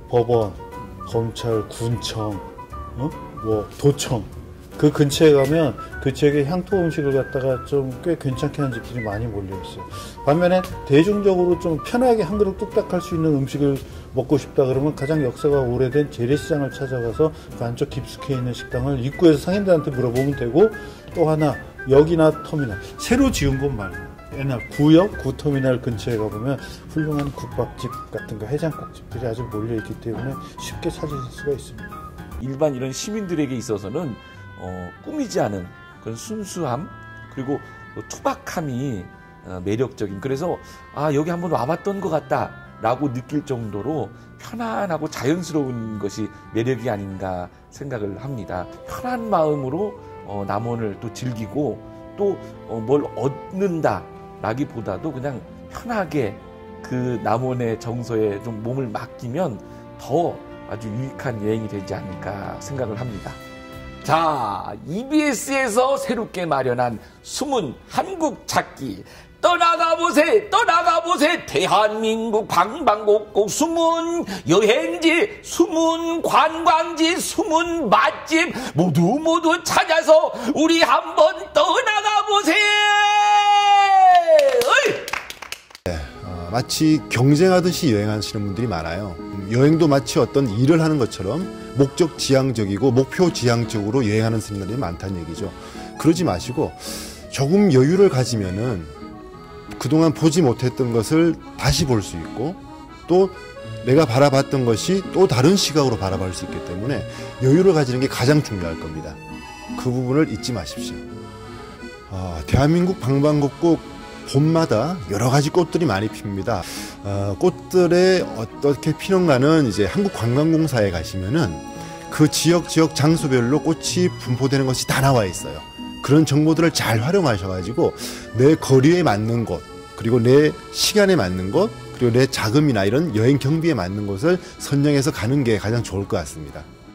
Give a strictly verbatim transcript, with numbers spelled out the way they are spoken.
법원, 검찰, 군청, 어? 뭐 도청 그 근처에 가면 그 지역의 향토 음식을 갖다가 좀 꽤 괜찮게 하는 집들이 많이 몰려있어요. 반면에 대중적으로 좀 편하게 한 그릇 뚝딱 할 수 있는 음식을 먹고 싶다 그러면 가장 역사가 오래된 재래시장을 찾아가서 그 안쪽 깊숙이 있는 식당을 입구에서 상인들한테 물어보면 되고, 또 하나 여기나 터미널 새로 지은 곳 말고 옛날 구역 구터미널 근처에 가보면 훌륭한 국밥집 같은 거 해장국집들이 아주 몰려있기 때문에 쉽게 찾으실 수가 있습니다. 일반 이런 시민들에게 있어서는 어, 꾸미지 않은 그런 순수함, 그리고 투박함이 어, 매력적인, 그래서 아 여기 한번 와봤던 것 같다 라고 느낄 정도로 편안하고 자연스러운 것이 매력이 아닌가 생각을 합니다. 편한 마음으로 어, 남원을 또 즐기고 또 뭘 어, 얻는다 라기보다도 그냥 편하게 그 남원의 정서에 좀 몸을 맡기면 더 아주 유익한 여행이 되지 않을까 생각을 합니다. 자, 이비에스에서 새롭게 마련한 숨은 한국 찾기. 떠나가보세, 떠나가보세. 대한민국 방방곡곡 숨은 여행지, 숨은 관광지, 숨은 맛집 모두 모두 찾아서 우리 한번 떠나가보세. 네, 어, 마치 경쟁하듯이 여행하시는 분들이 많아요. 여행도 마치 어떤 일을 하는 것처럼 목적 지향적이고 목표 지향적으로 여행하는 사람들이 많다는 얘기죠. 그러지 마시고 조금 여유를 가지면은 그동안 보지 못했던 것을 다시 볼 수 있고, 또 내가 바라봤던 것이 또 다른 시각으로 바라볼 수 있기 때문에 여유를 가지는 게 가장 중요할 겁니다. 그 부분을 잊지 마십시오. 어, 대한민국 방방곡곡 봄마다 여러 가지 꽃들이 많이 핍니다. 어, 꽃들에 어떻게 피는가는 이제 한국관광공사에 가시면은 그 지역 지역 장소별로 꽃이 분포되는 것이 다 나와 있어요. 그런 정보들을 잘 활용하셔가지고 내 거리에 맞는 곳, 그리고 내 시간에 맞는 곳, 그리고 내 자금이나 이런 여행 경비에 맞는 곳을 선정해서 가는 게 가장 좋을 것 같습니다.